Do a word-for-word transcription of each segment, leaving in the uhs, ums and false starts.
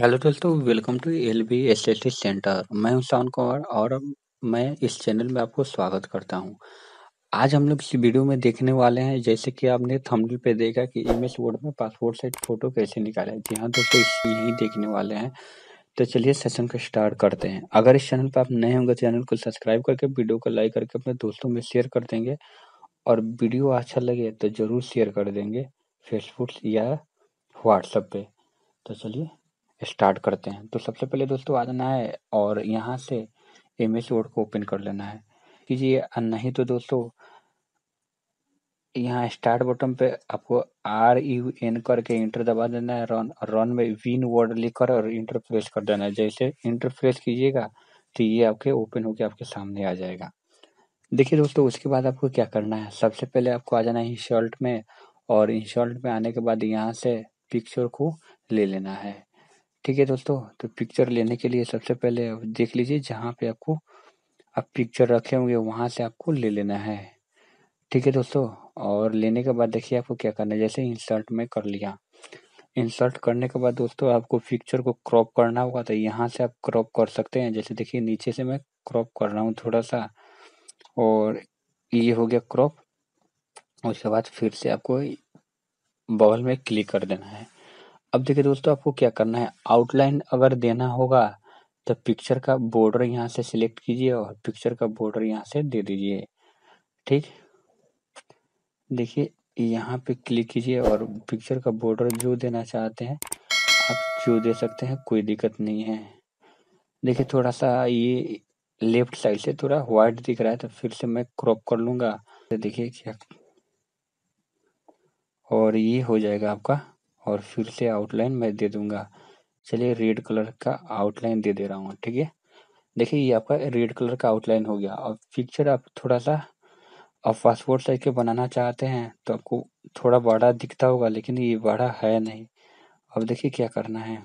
Hello दोस्तों, welcome to L B S S C centre. मैं हूं शान कुमार और मैं इस चैनल में आपको स्वागत करता हूं। आज हम लोग इस वीडियो में देखने वाले हैं, जैसे कि आपने थंबनेल पे देखा कि एम एस वर्ड में पासपोर्ट साइज फोटो कैसे निकालें। जी हाँ दोस्तों, इस यही देखने वाले हैं। तो चलिए सेशन को स्टार्ट करते हैं। अगर इस चैनल पर आप नए होंगे, चैनल को सब्सक्राइब करके वीडियो को लाइक करके अपने दोस्तों में शेयर कर देंगे और वीडियो अच्छा लगे तो जरूर शेयर कर देंगे फेसबुक या व्हाट्सएप पे। तो चलिए स्टार्ट करते हैं। तो सबसे पहले दोस्तों आ जाना है और यहाँ से एम एस वर्ड को ओपन कर लेना है कीजिए। नहीं तो दोस्तों यहाँ स्टार्ट बटन पे आपको आर यू एन करके इंटर दबा देना है। रन रन में विन वर्ड लिखकर और इंटर प्रेस कर देना है। जैसे इंटर प्रेस कीजिएगा तो ये आपके ओपन होकर आपके सामने आ जाएगा। देखिए दोस्तों, उसके बाद आपको क्या करना है, सबसे पहले आपको आ जाना है इंसर्ट में और इंसर्ट में आने के बाद यहाँ से पिक्चर को ले लेना है। ठीक है दोस्तों, तो पिक्चर लेने के लिए सबसे पहले देख लीजिए जहाँ पे आपको आप पिक्चर रखे होंगे वहां से आपको ले लेना है। ठीक है दोस्तों, और लेने के बाद देखिए आपको क्या करना है। जैसे इंसर्ट में कर लिया, इंसर्ट करने के बाद दोस्तों आपको पिक्चर को क्रॉप करना होगा। तो यहाँ से आप क्रॉप कर सकते हैं। जैसे देखिए नीचे से मैं क्रॉप कर रहा हूँ थोड़ा सा, और ये हो गया क्रॉप। उसके बाद फिर से आपको बगल में क्लिक कर देना है। अब देखिए दोस्तों, आपको क्या करना है, आउटलाइन अगर देना होगा तो पिक्चर का बॉर्डर यहाँ से सिलेक्ट कीजिए और पिक्चर का बॉर्डर यहाँ से दे दीजिए। ठीक, देखिए यहाँ पे क्लिक कीजिए और पिक्चर का बॉर्डर जो देना चाहते हैं आप जो दे सकते हैं, कोई दिक्कत नहीं है। देखिए थोड़ा सा ये लेफ्ट साइड से थोड़ा व्हाइट दिख रहा है, तो फिर से मैं क्रॉप कर लूंगा। तो देखिए क्या, और ये हो जाएगा आपका। और फिर से आउटलाइन मैं दे दूंगा। चलिए रेड कलर का आउटलाइन दे दे रहा हूँ। ठीक है, देखिए ये आपका रेड कलर का आउटलाइन हो गया। और पिक्चर आप थोड़ा सा आप पासपोर्ट साइज के बनाना चाहते हैं तो आपको थोड़ा बड़ा दिखता होगा, लेकिन ये बड़ा है नहीं। अब देखिए क्या करना है,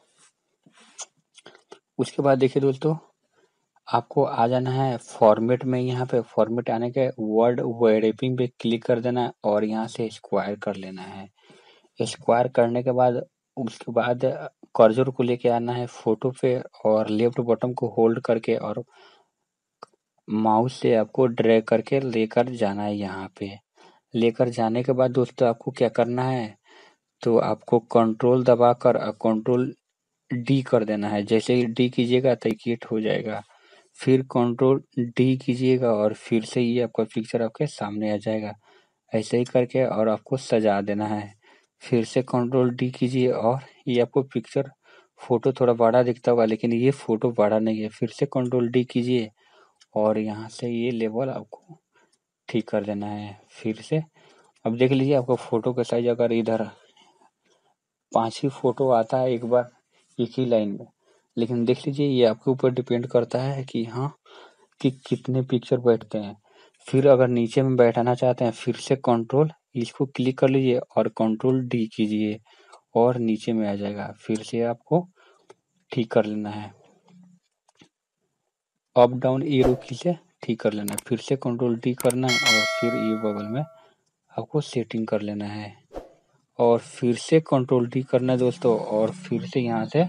उसके बाद देखिए दोस्तों आपको आ जाना है फॉर्मेट में। यहाँ पे फॉर्मेट आने के वर्ड रैपिंग पे क्लिक कर देना है और यहाँ से स्क्वायर कर लेना है। स्क्वायर करने के बाद उसके बाद कर्सर को लेके आना है फोटो पे और लेफ्ट बटन को होल्ड करके और माउस से आपको ड्रैग करके लेकर जाना है। यहाँ पे लेकर जाने के बाद दोस्तों आपको क्या करना है, तो आपको कंट्रोल दबाकर कंट्रोल डी कर देना है। जैसे ही डी कीजिएगा तो क्रिएट हो जाएगा। फिर कंट्रोल डी कीजिएगा और फिर से ये आपका पिक्चर आपके सामने आ जाएगा। ऐसे ही करके और आपको सजा देना है। फिर से कंट्रोल डी कीजिए और ये आपको पिक्चर फोटो थोड़ा बड़ा दिखता होगा, लेकिन ये फोटो बड़ा नहीं है। फिर से कंट्रोल डी कीजिए और यहाँ से ये लेवल आपको ठीक कर देना है। फिर से अब देख लीजिए आपका फोटो का साइज अगर इधर पांच ही फोटो आता है एक बार एक ही लाइन में, लेकिन देख लीजिए ये आपके ऊपर डिपेंड करता है कि हाँ कि कितने पिक्चर बैठते हैं। फिर अगर नीचे में बैठाना चाहते हैं फिर से कंट्रोल इसको क्लिक कर लीजिए और कंट्रोल डी कीजिए और नीचे में आ जाएगा। फिर से आपको ठीक कर लेना है, अप डाउन एरो की से ठीक कर लेना है। फिर से कंट्रोल डी करना है और फिर ये बगल में आपको सेटिंग कर लेना है और फिर से कंट्रोल डी करना है दोस्तों। और फिर से यहाँ से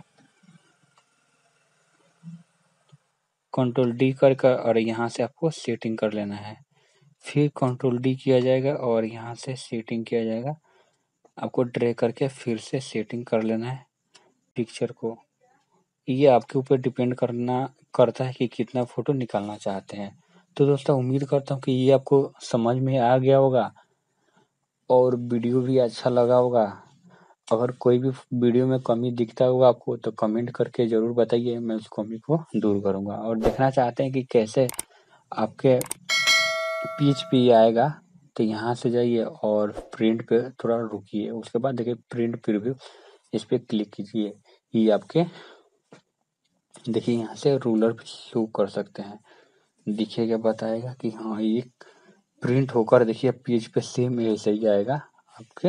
कंट्रोल डी कर कर और यहाँ से आपको सेटिंग कर लेना है। फिर कंट्रोल डी किया जाएगा और यहाँ से सेटिंग किया जाएगा। आपको ड्रैग करके फिर से सेटिंग कर लेना है पिक्चर को। ये आपके ऊपर डिपेंड करना करता है कि कितना फोटो निकालना चाहते हैं। तो दोस्तों उम्मीद करता हूँ कि ये आपको समझ में आ गया होगा और वीडियो भी अच्छा लगा होगा। अगर कोई भी वीडियो में कमी दिखता होगा आपको तो कमेंट करके जरूर बताइए, मैं उस कमी को दूर करूंगा। और देखना चाहते हैं कि कैसे आपके पीच पे आएगा तो यहाँ से जाइए और प्रिंट पे थोड़ा रुकिए। उसके बाद देखिए प्रिंट प्रीव्यू, इस पे क्लिक कीजिए। ये आपके देखिए यहाँ से रूलर शो कर सकते हैं, दिखेगा बताएगा कि हाँ ये प्रिंट होकर देखिए पेज पे सेम ऐसे ही आएगा आपके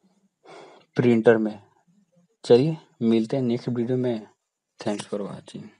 प्रिंटर में। चलिए मिलते हैं नेक्स्ट वीडियो में। Thanks for watching.